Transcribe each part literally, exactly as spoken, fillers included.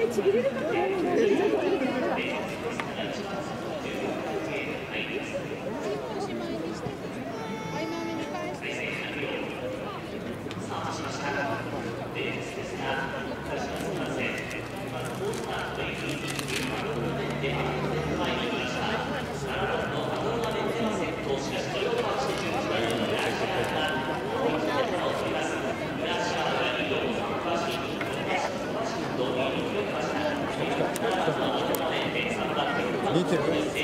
見てる。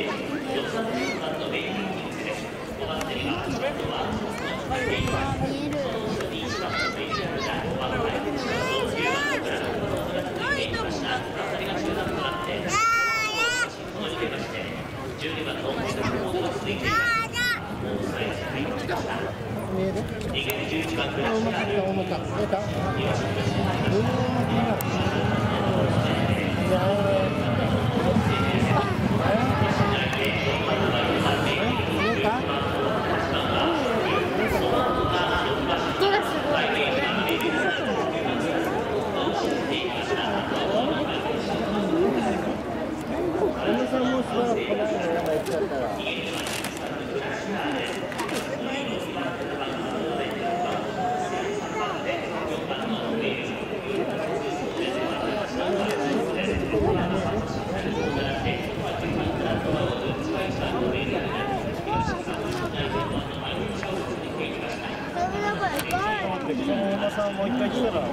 さんもう一回来たら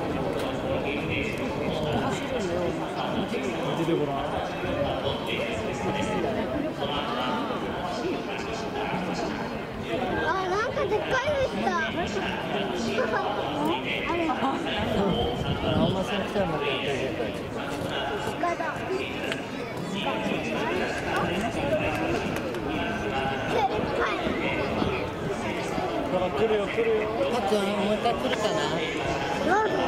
出てごらん。 あ、なんかでっかいの来た。あれ。 あんまそう来たらまたやってる。 鹿だ。 来るよ来るよ。たっくんもう一回来るかな。 うんうん。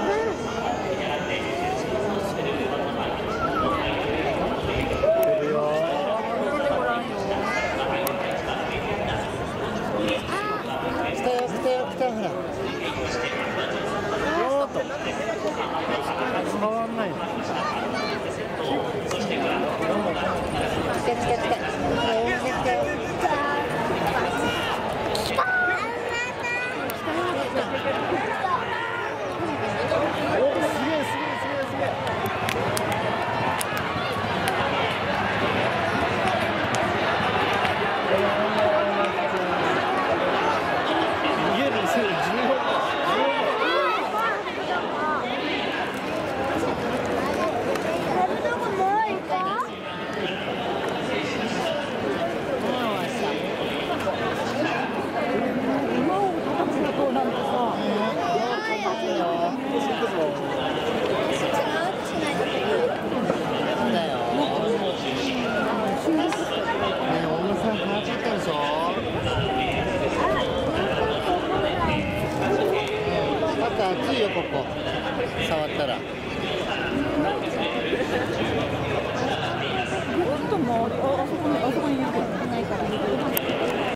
変わんない。来た来た来た。暑いよここ触ったら。